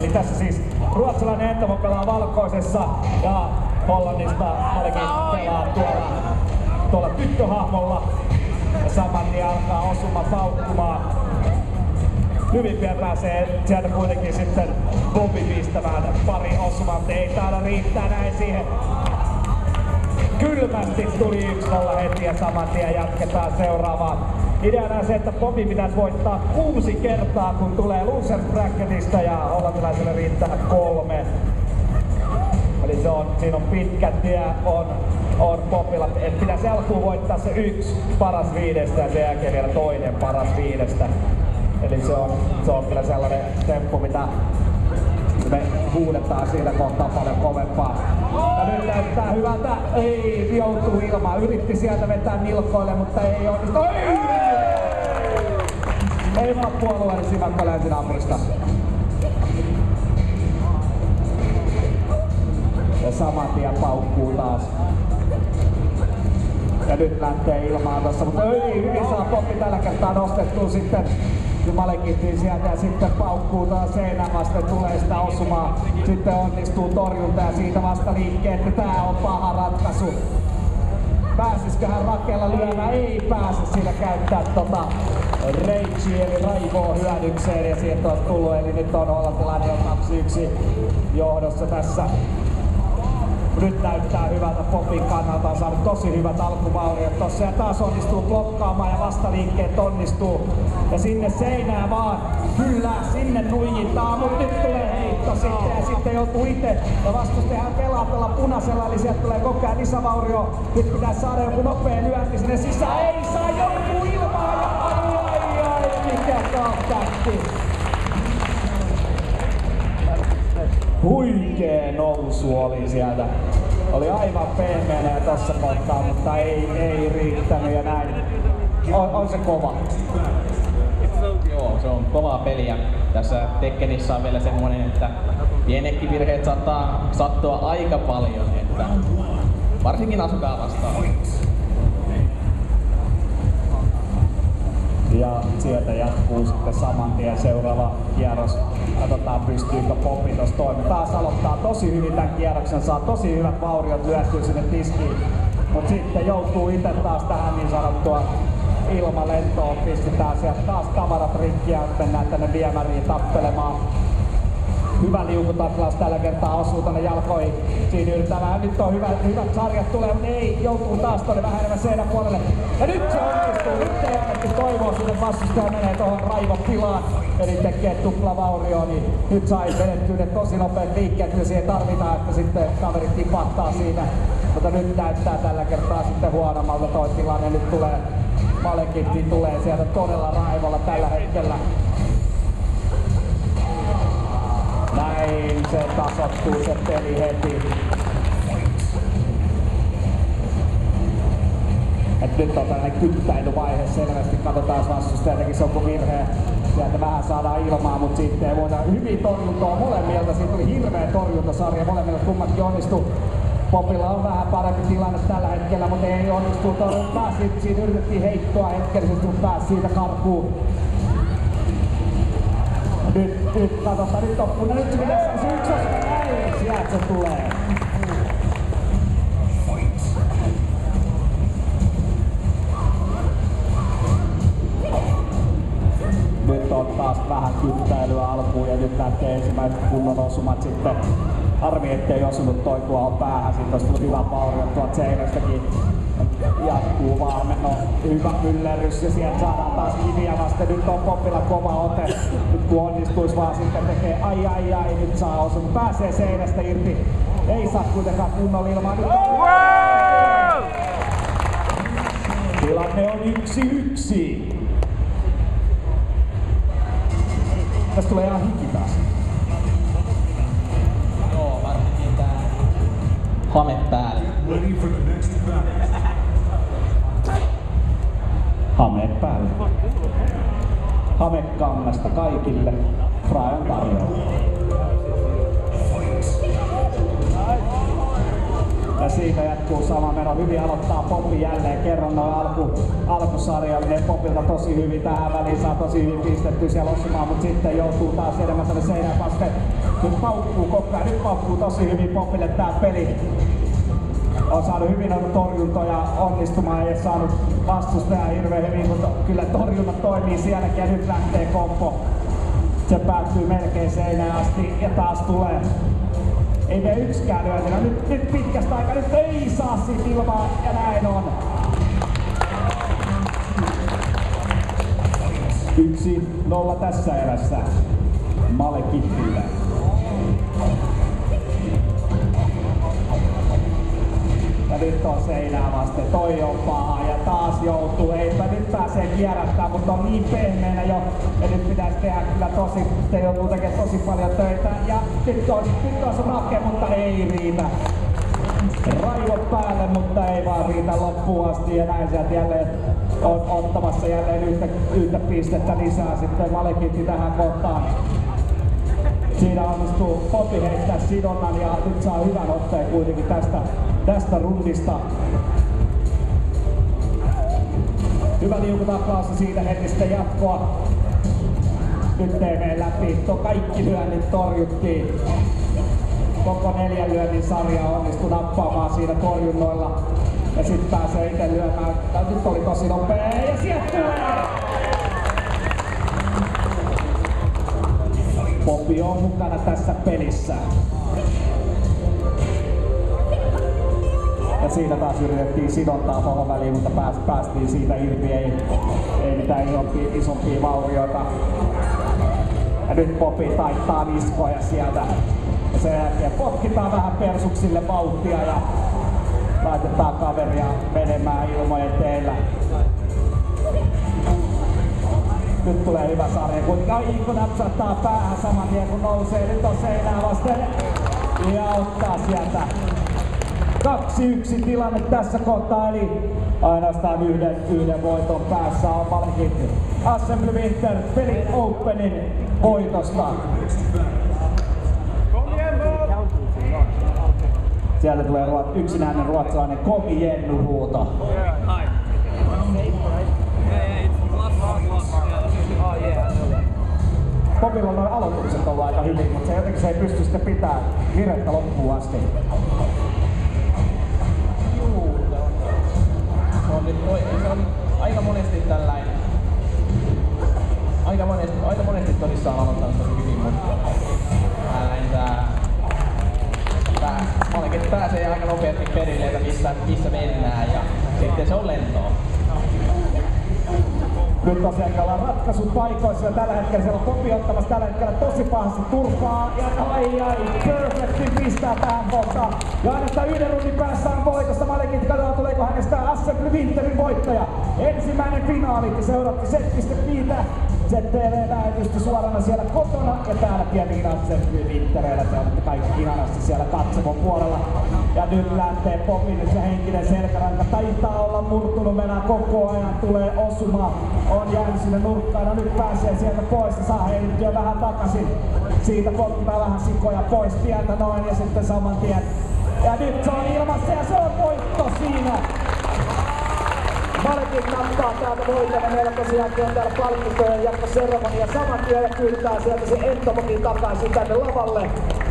Tässä siis ruotsalainen Entomo pelaa valkoisessa ja Hollannista Malekin pelaa tuolla tyttöhahmolla. Ja saman tien alkaa osuma paukkumaan. Hyvin pian pääsee sieltä kuitenkin sitten Bobby pistämään pari osumaa, mutta ei taida riittää näin siihen. Kylmästi tuli 1-0 heti ja saman tien jatketaan seuraavaan. Ideana on se, että Bobby pitäisi voittaa 6 kertaa, kun tulee losers bracketista ja hollantilaiselle riittää 3. Eli siinä on pitkä tie on Bobbylla. Et pitäisi alkuun voittaa se 1 paras 5 ja sen jälkeen vielä toinen paras 5. Eli se on kyllä sellainen temppu, mitä me huudetaan siinä kohtaa paljon kovempaa. Ja nyt näyttää hyvältä. Ei, joutuu ilmaan. Yritti sieltä vetää nilkoille, mutta ei onnistu. Ei vaan puolueelle Sivakka länsinaapurista. Ja saman tien paukkuu taas. Ja nyt lähtee ilmaan tossa, mutta ei hyvin saa Bobby tällä kertaa nostettua sitten Malekittiin sieltä ja sitten paukkuu taas seinään vasten, tulee sitä osumaa. Sitten onnistuu torjunta ja siitä vasta liikkeet, että tää on paha ratkaisu. Pääsisköhän Rakella lyömään? Ei pääse siinä käyttää Reichi eli raivoa hyödykseen ja sieltä on tullut, eli nyt on hollantilainen jo 2-1 johdossa tässä. Nyt näyttää hyvältä Bobin kannalta, on saanut tosi hyvät alkuvauriot tossa ja taas onnistuu blokkaamaan ja vastaliikkeet onnistuu. Ja sinne seinään vaan, kyllä sinne nuijittaa, mutta nyt tulee heitto sitten ja sitten joutuu itse ja vastustajahan pelaa tuolla punaisella, eli sieltä tulee koko ajan lisävaurio. Nyt pitäisi saada joku nopea lyönti sinne sisään, ei saa joku ilmaa ja ai mikä kontakti. Huikee nousu oli sieltä. Oli aivan pehmeänä tässä kohtaa, mutta ei riittänyt ja näin. On se kova. Joo, se on kovaa peliä. Tässä Tekkenissä on vielä semmonen, että pienekin virheet saattaa sattua aika paljon, että varsinkin Asukaa vastaan. Ja sieltä jatkuu sitten saman tien seuraava kierros. Katsotaan pystyykö Bobby tossa toimimaan. Taas aloittaa tosi hyvin tämän kierroksen, saa tosi hyvät vauriot lyötyä sinne tiskiin. Mut sitten joutuu itse taas tähän niin sanottua ilmalentoon. Pistetään sieltä taas tavarat rikki ja mennään tänne viemäriin tappelemaan. Hyvä liukutaklaus tällä kertaa osuu tonne jalkoihin. Siinä yritetään vähän, nyt on hyvät sarjat tulee, mutta ei, joutuu taas tonne vähän enemmän seinän puolelle. Ja nyt se onnistuu, nyt ei onneksi toivoa sinne vastustaja menee tuohon raivopilaan. Eli tekee tuplavaurio, niin nyt sai vedettyä ne tosi nopeat liikkeet, kyllä siihen tarvitaan, että sitten kaverit tipahtaa siinä. Mutta nyt näyttää tällä kertaa sitten huonommalta toi tilanne, nyt tulee Malekitti tulee sieltä todella raivolla tällä hetkellä. Näin se tasoittuu se peli heti. Et nyt on tällainen kyttäilyvaihe selvästi, katsotaan jos vastustaja tekisi joku virhe. Sieltä vähän saadaan ilmaa, mutta sitten ei voida hyvin torjuntaa molemmilta. Siitä tuli hirveä torjuntasarja, molemmilta kummatkin onnistuu. Bobilla on vähän parempi tilanne tällä hetkellä, mutta ei onnistu torjuntaa. Siinä yritettiin heittoa hetkellisesti, mutta pääsi siitä karkuun. Nyt katsotaan, nyt on nyt se pitäisi se yksi osa, näin, sieltä se tulee. Nyt on taas vähän kyttäilyä alkuun ja nyt lähtee ensimmäiset kunnon osumat sitten. Harmi ettei osunut toi tuohon päähän, sitten olisi tullut hyvä vaurio tuolta seinästäkin. Jatkuu vaan, no hyvä myllerrys ja sieltä saadaan taas kiviä vasten. Nyt on Bobilla kova ote. Nyt kun onnistuisi vaan sitten tekee ai, nyt saa osun. Pääsee seinästä irti. Ei saa kuitenkaan kunnolla ilmaa. Nyt on... Tilanne on 1-1. Tästä tulee ihan hiki taas. Joo, varsinkin tää hame päälle. Hame päälle. Hamekangasta kaikille. Frajan tarjolla. Ja siitä jatkuu sama meno. Hyvin aloittaa Bobby jälleen kerran noin alkusarja. Menee Bobilta tosi hyvin tähän väliin. Saa tosi hyvin pistettyä siellä osumaan, mutta sitten joutuu taas enemmän tänne seinään vasten. Nyt paukkuu koko ajan, nyt paukkuu tosi hyvin Popille tää peli. On saanut hyvin noita torjuntoja onnistumaan, ei saanut vastustaja hirveän hyvin, mutta kyllä torjunnat toimii sielläkin ja nyt lähtee kompo. Se päättyy melkein seinään asti ja taas tulee. Ei mene yksikään lyönti. No nyt pitkästä aikaa, nyt ei saa siitä ilmaa ja näin on. 1-0 tässä erässä Malekithille. Ja nyt on seinää vasten, toi on paha ja taas joutuu, eipä nyt pääsee kierrättämään, mutta on niin pehmeänä jo ja nyt pitäisi tehdä kyllä se joutuu tekemään tosi paljon töitä ja nyt on se nake, mutta ei riitä. Raivot päälle, mutta ei vaan riitä loppuun asti ja näin sieltä jälleen on ottamassa jälleen yhtä pistettä lisää sitten Malekithi tähän kohtaan. Siinä onnistuu Popi heittää sidonnan ja nyt saa hyvän otteen kuitenkin tästä rundista. Hyvä liukutaklaus ja siitä heti sitten jatkoa. Nyt ei mene läpi. Kaikki lyönnit torjuttiin. Koko 4 lyönnin sarja onnistui nappaamaan siinä torjunnoilla. Ja sit pääsee itse lyömään. Nyt oli tosi nopea ja sieltä tulee! Popi on mukana tässä pelissä. Ja siinä taas yritettiin sidontaa tuohon väliin, mutta päästiin siitä irti. Ei mitään isompia vaurioita. Ja nyt Popi taittaa niskoja sieltä. Ja sen jälkeen potkitaan vähän persuksille vauhtia ja laitetaan kaveria menemään ilmojen teillä. Nyt tulee hyvä sarja, kun Iikko napsattaa päähän saman tien kun nousee. Nyt on seinää vasten ja ottaa sieltä 2-1 tilanne tässä kohtaa, eli ainoastaan yhden voiton päässä on Malekithi. Assembly Winter peli Openin voitosta. Sieltä tulee yksinäinen ruotsalainen Komi Jennu huuto. Popilla on noin aloitukset ollut aika hyvin, mutta se ei pysty sitten pitää virettä loppuun asti. Se on aika monesti tällainen. Aika monesti todissaan aloittanut tosi hyvin, mutta Malekithi pääsee aika nopeasti perille, että missä mennään ja sitten se on lentoa. Nyt tosiaan ollaan ratkaisupaikoissa ja tällä hetkellä siellä on Popi ottamassa tällä hetkellä tosi pahasti turpaa ja ai, Perfectin pistää tähän kohtaan. Ja ainoastaan yhden rundin päässä on voitosta Malekithi, katsotaan tuleeko hänestä Assembly Winterin voittaja. Ensimmäinen finaali ja seuraatti set.5. ZTV-lähetystä suorana siellä kotona ja täällä tietenkin Assembly Wintereillä te olette kaikki ihanasti siellä katsomon puolella. Ja nyt lähtee Popin se henkinen selkäranka, taitaa olla murtunut, mennään koko ajan, tulee osuma, on jäänyt sinne nurkkaan, no nyt pääsee sieltä pois ja saa heitettyä vähän takaisin. Siitä potkitaan vähän sikoja pois tieltä noin ja sitten saman tien. Ja nyt se on ilmassa ja se on voitto siinä. Malekithi nappaa täältä voiton ja meillä tosiaankin on täällä palkintojen jatkoseremonia saman tien ja kyydetään sieltä se Entomokin takaisin tänne lavalle.